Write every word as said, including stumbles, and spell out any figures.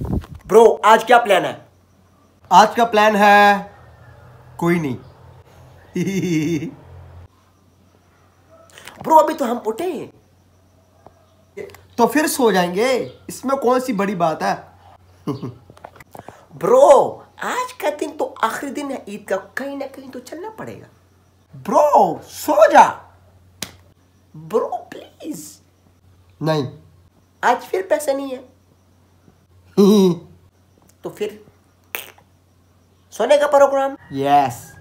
Bro आज क्या plan है? आज का प्लान है कोई नहीं। ब्रो अभी तो हम उठे हैं। तो फिर सो जाएंगे, इसमें कौन सी बड़ी बात है। ब्रो आज का दिन तो आखिरी दिन है ईद का, कहीं ना कहीं तो चलना पड़ेगा। ब्रो सो जा। Bro please. नहीं। आज फिर पैसे नहीं है तो फिर सोने का प्रोग्राम। यस।